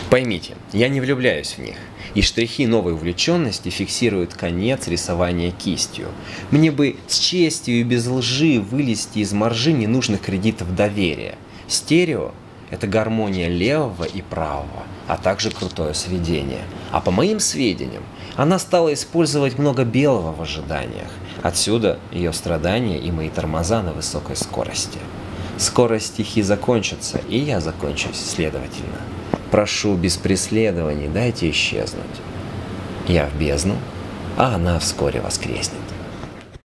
Поймите, я не влюбляюсь в них, и штрихи новой увлеченности фиксируют конец рисования кистью. Мне бы с честью и без лжи вылезти из маржи ненужных кредитов доверия. Стерео – это гармония левого и правого, а также крутое сведение. А по моим сведениям, она стала использовать много белого в ожиданиях. Отсюда ее страдания и мои тормоза на высокой скорости. Скоро стихи закончатся, и я закончусь, следовательно. Прошу без преследований, дайте исчезнуть. Я в бездну, а она вскоре воскреснет.